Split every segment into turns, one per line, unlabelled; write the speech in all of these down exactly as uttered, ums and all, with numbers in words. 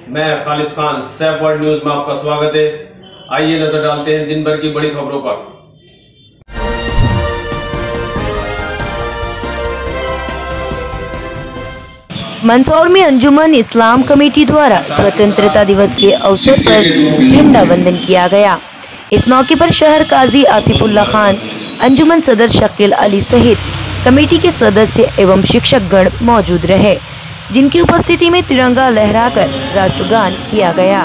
मैं Khalid Khan, Saif world news में आपका स्वागत है। आइए नजर डालते हैं दिन भर की बड़ी खबरों पर।
मंदसौर में अंजुमन इस्लाम कमेटी द्वारा स्वतंत्रता दिवस के अवसर पर झंडा वंदन किया गया। इस मौके पर शहर काजी आसिफुल्ला खान, अंजुमन सदर शकील अली सहित कमेटी के सदस्य एवं शिक्षकगण मौजूद रहे, जिनकी उपस्थिति में तिरंगा लहराकर राष्ट्रगान किया गया।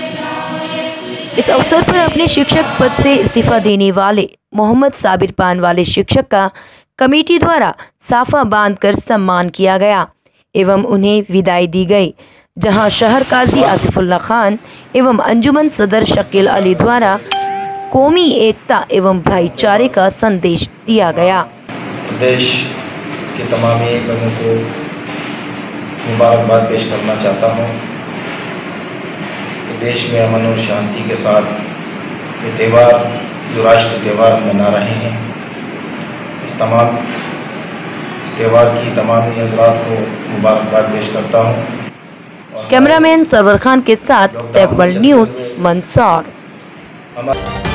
इस अवसर पर अपने शिक्षक पद से इस्तीफा देने वाले मोहम्मद साबिर पान वाले शिक्षक का कमेटी द्वारा साफा बांधकर सम्मान किया गया एवं उन्हें विदाई दी गई, जहां शहर काजी आसिफुल्ला खान एवं अंजुमन सदर शकील अली द्वारा कौमी एकता एवं भाईचारे का संदेश दिया गया।
देश के तमाम लोगों को मुबारकबाद पेश करना चाहता हूँ कि देश में अमन और शांति के साथ ये त्यौहार जो राष्ट्रीय त्यौहार मना रहे हैं, इस तमाम इस त्यौहार की तमाम हज़रात को मुबारकबाद पेश करता हूँ।
कैमरामैन सरवर खान के साथ सैफ वर्ल्ड न्यूज़ मंदसौर।